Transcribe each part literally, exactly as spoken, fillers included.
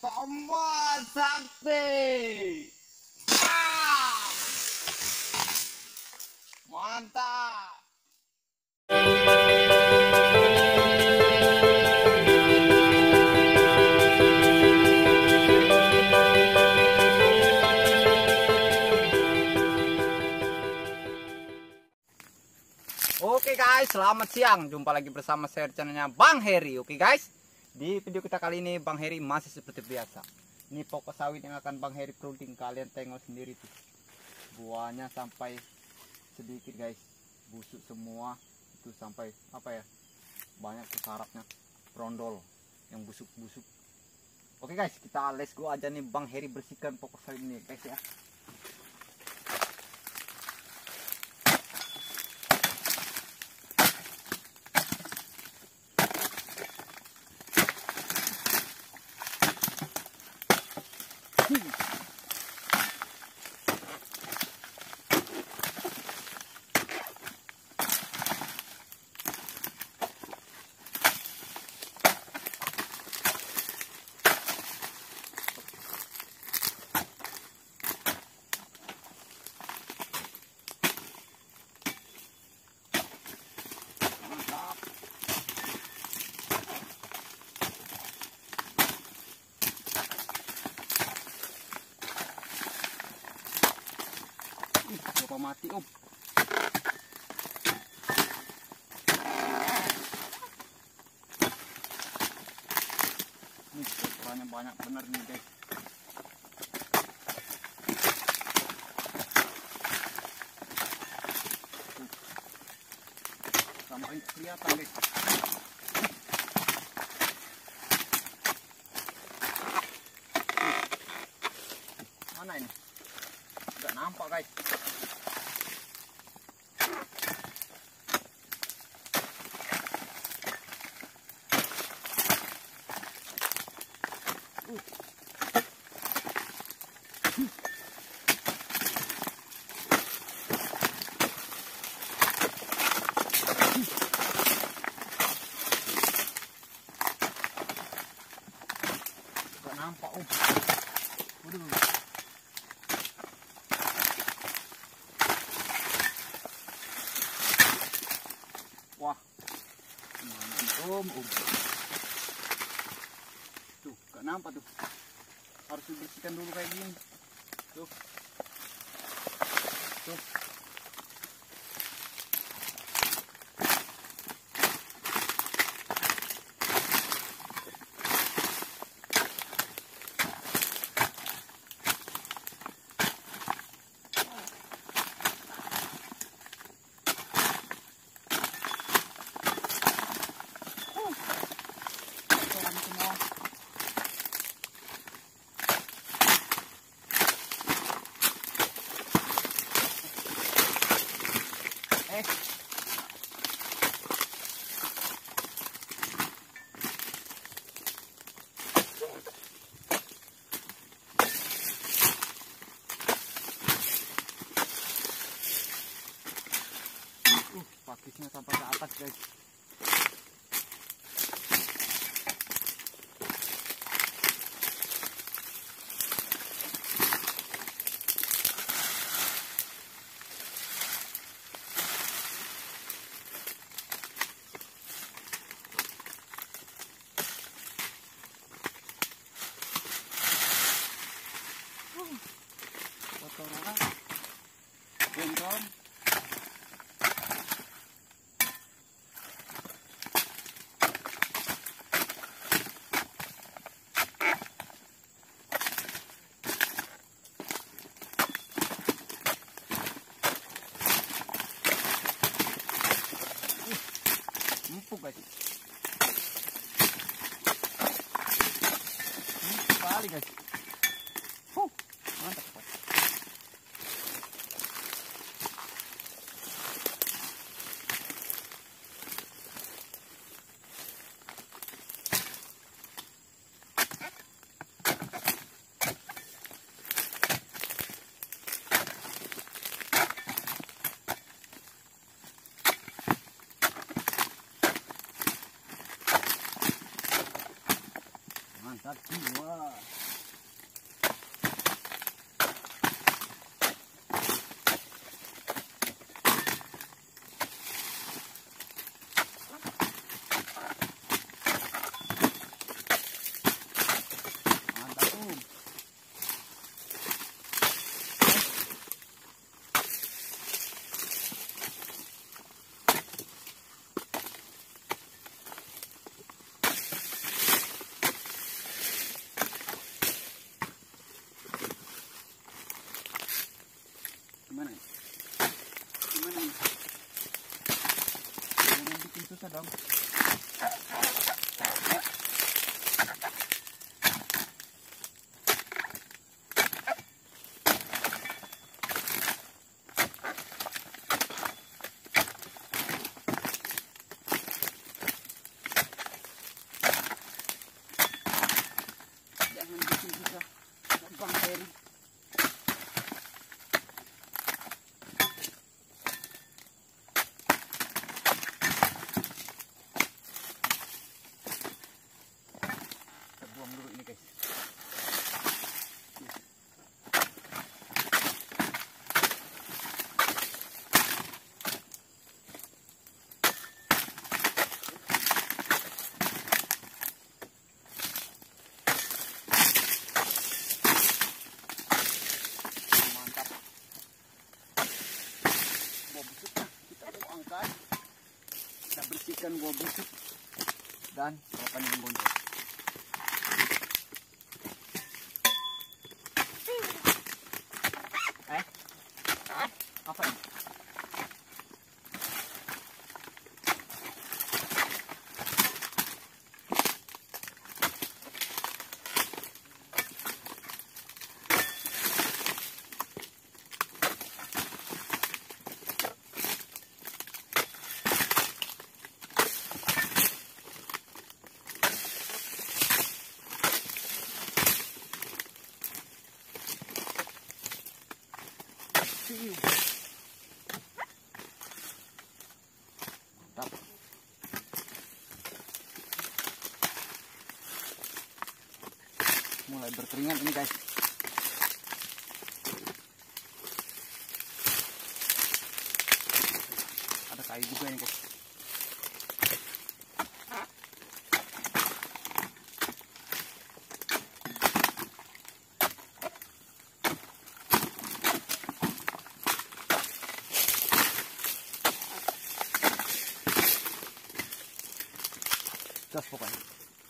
Tomat sakti. Ah! Mantap. Oke guys, selamat siang. Jumpa lagi bersama saya channelnya Bang Heri. Oke guys, di video kita kali ini Bang Heri masih seperti biasa. Ini pokok sawit yang akan Bang Heri prunting. Kalian tengok sendiri tuh, buahnya sampai sedikit guys, busuk semua. Itu sampai apa ya, banyak tuh sarapnya, brondol yang busuk-busuk. Oke guys, kita let's go aja nih Bang Heri bersihkan pokok sawit ini guys ya. Coba mati om. Ini kotorannya banyak bener nih guys. Sampai kelihatan guys. Mana ini? Nggak nampak guys. Nampak om. Waduh. Wah. Mantap om, om. Tuh, gak nampak tuh. Harus dibersihkan dulu kayak gini. Tuh. Tuh. Pakisnya sampai ke atas guys. Kotoran, gondrong. Empuk guys. Ini sekali guys. Huh, mantap guys. Mantap jiwa. Gimana? Gimana nih? Jangan bikin susah dong. Jangan bikin susah. Gampang Ngeri. Buang dulu ini guys. Mantap. Buah busuknya kita buangkan. Kita bersihkan buah busuk dan selokan yang gondrong. Eh, apa ini? Mantap. Mulai berkeringat ini guys. Ada kayu juga ini guys. Gas pokoknya.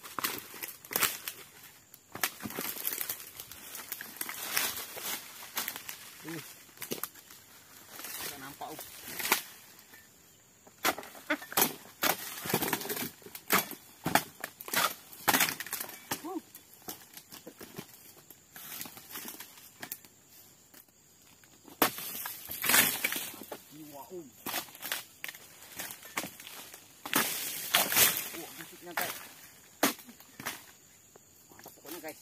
Ini nggak nampak. Uh. Uh. Wow. Wah, busuknya guys. Mantap pokoknya guys.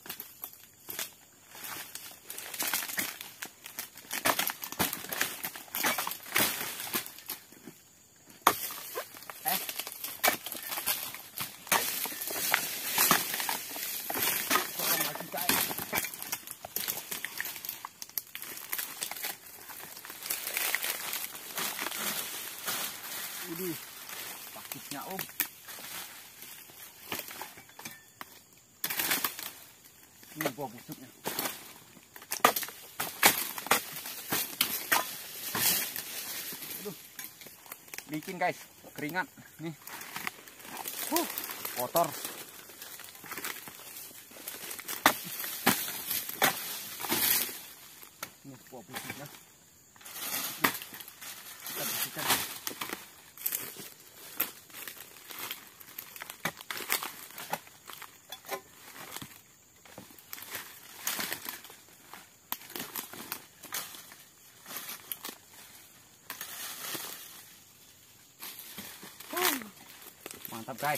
Eh. Kurang lagi guys. Ini pakisnya om. Ini buah busuknya. Aduh, licin guys, keringat nih. Huh, kotor. Ini buah busuknya. Kita bersihkan. Mantap guys.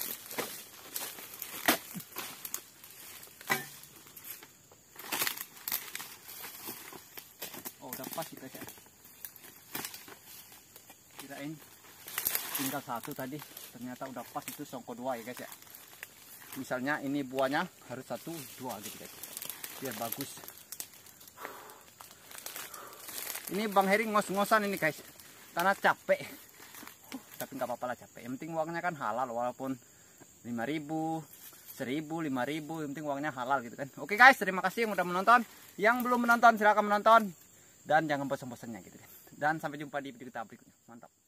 Oh udah pas kita ya. Kirain tinggal satu tadi, ternyata udah pas itu songko dua ya guys ya. Misalnya ini buahnya harus satu dua gitu guys, biar bagus. Ini Bang Heri ngos-ngosan ini guys, karena capek. Tapi nggak apa-apa lah capek. Yang penting uangnya kan halal, walaupun lima ribu, seribu, lima ribu, yang penting uangnya halal gitu kan. Oke guys, terima kasih yang udah menonton. Yang belum menonton silahkan menonton dan jangan bosan-bosannya gitu kan. Dan sampai jumpa di video kita berikutnya. Mantap.